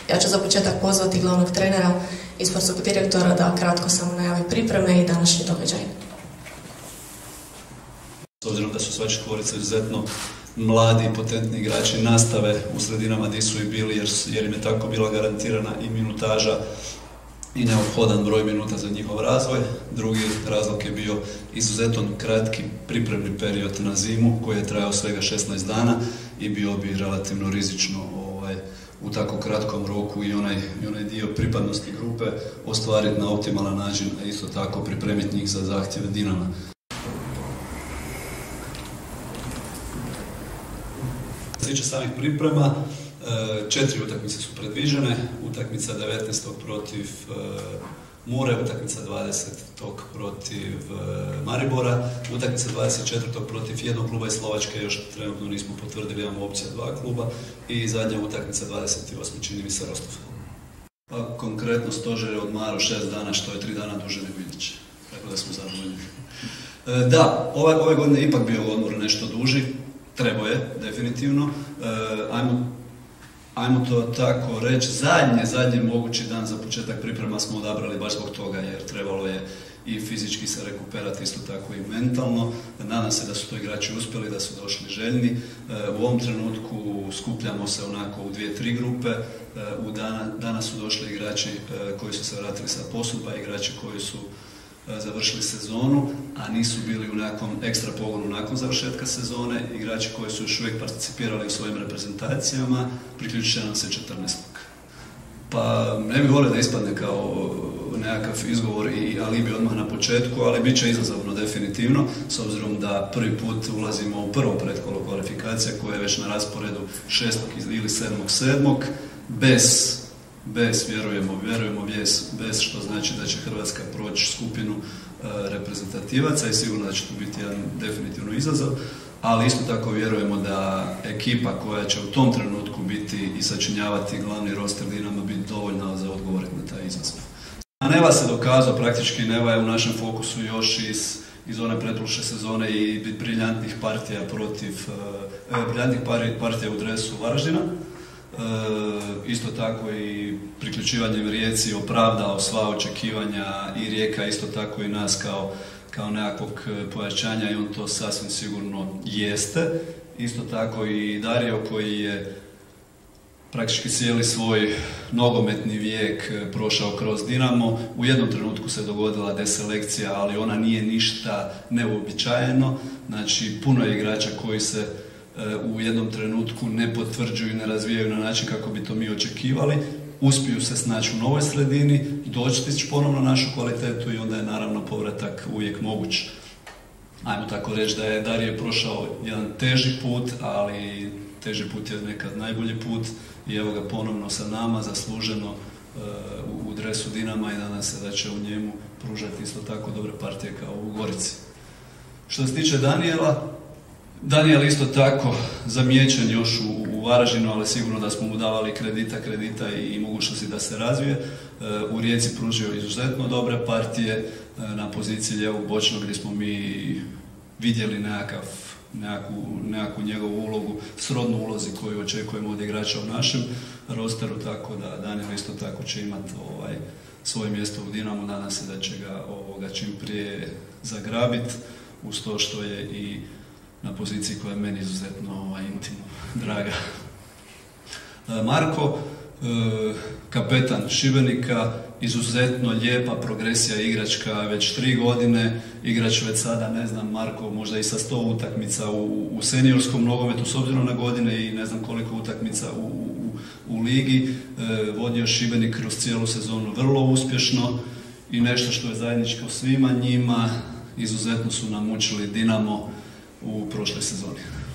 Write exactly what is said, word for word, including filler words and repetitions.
Ja ću za početak pozvati glavnog trenera i sportskog direktora da kratko samo najavi pripreme i današnji događaj. S obzirom da su sva četvorica izuzetno mladi i potentni igrači, nastave u sredinama gdje su i bili jer, jer im je tako bila garantirana i minutaža i neophodan broj minuta za njihov razvoj. Drugi razlog je bio izuzetno kratki pripremni period na zimu koji je trajao svega šesnaest dana i bio bi relativno rizično ovaj, u tako kratkom roku i onaj, i onaj dio pripadnosti grupe ostvariti na optimalan način, a isto tako pripremiti njih za zahtjeve Dinama. Što se tiče samih priprema, četiri utakmice su predviđene, utakmica devetnaestog protiv Mure, utakmica dvadesetog protiv Maribora, utakmica dvadeset četvrtog protiv jednog kluba iz Slovačke, još trenutno nismo potvrdili, imamo opcija dva kluba, i zadnja utakmica dvadeset osmog čini mi se Rostov. Pa konkretno stožer je odmarao šest dana, što je tri dana duže nego inače, tako da smo zadovoljni. Da, ove, ove godine ipak bio odmor nešto duži, trebao je, definitivno. Ajmo Ajmo to tako reći, zadnje, zadnje mogući dan za početak priprema smo odabrali baš zbog toga, jer trebalo je i fizički se rekuperati, isto tako i mentalno. Nadam se da su to igrači uspjeli, da su došli željni. U ovom trenutku skupljamo se onako u dvije, tri grupe. U dana, danas su došli igrači koji su se vratili sa posudba, igrači koji su završili sezonu, a nisu bili u nekom ekstra pogonu nakon završetka sezone, igrači koji su još uvijek participirali u svojim reprezentacijama, priključit će nam se četrnaestog. Pa ne bih volio da ispadne kao nekakav izgovor i alibi odmah na početku, ali bit će izazovno definitivno, s obzirom da prvi put ulazimo u prvo pretkolo kvalifikacija koje je već na rasporedu šestog ili sedmog sedmog bez Bez, vjerujemo, vjerujemo bez, bez što znači da će Hrvatska proći skupinu e, reprezentativaca i sigurno da će to biti jedan definitivno izazov, ali isto tako vjerujemo da ekipa koja će u tom trenutku biti i sačinjavati glavni roster Dinama biti dovoljna za odgovoriti na taj izazov. Neva se dokazao, praktički Neva je u našem fokusu još iz, iz one pretprošle sezone i briljantnih partija protiv, e, briljantnih partija u dresu Varaždina. E, isto tako i priključivanjem Rijeci opravdao sva očekivanja i Rijeka isto tako i nas kao, kao nekakvog pojačanja i on to sasvim sigurno jeste. Isto tako i Dario koji je praktički cijeli svoj nogometni vijek prošao kroz Dinamo. U jednom trenutku se dogodila deselekcija, ali ona nije ništa neuobičajeno. Znači puno je igrača koji se u jednom trenutku ne potvrđuju i ne razvijaju na način kako bi to mi očekivali, uspiju se snaći u novoj sredini, doći ponovno našu kvalitetu i onda je naravno povratak uvijek moguć. Ajmo tako reći da je Darije prošao jedan teži put, ali teži put je nekad najbolji put i evo ga ponovno sa nama, zasluženo u dresu Dinama i nadam se da će u njemu pružati isto tako dobre partije kao u Gorici. Što se tiče Daniela, Daniel isto tako zamijećen još u, u Varaždinu, ali sigurno da smo mu davali kredita, kredita i, i mogućnosti da se razvije. U Rijeci pružio izuzetno dobre partije na poziciji lijevog bočnog gdje smo mi vidjeli nekakav, nekakvu, nekakvu njegovu ulogu, srodnu ulozi koju očekujemo od igrača u našem rosteru, tako da Daniel isto tako će imati ovaj, svoje mjesto u Dinamu. Nadam se da će ga ovoga čim prije zagrabiti, uz to što je i na poziciji koja je meni izuzetno ovaj, intimno draga. Marko, kapetan Šibenika, izuzetno lijepa progresija igračka, već tri godine, igrač već sada, ne znam, Marko, možda i sa sto utakmica u, u seniorskom nogometu, s obzirom na godine i ne znam koliko utakmica u, u, u ligi, vodio Šibenik kroz cijelu sezonu vrlo uspješno i nešto što je zajedničko svima njima, izuzetno su nam učili Dinamo u prošloj sezoni.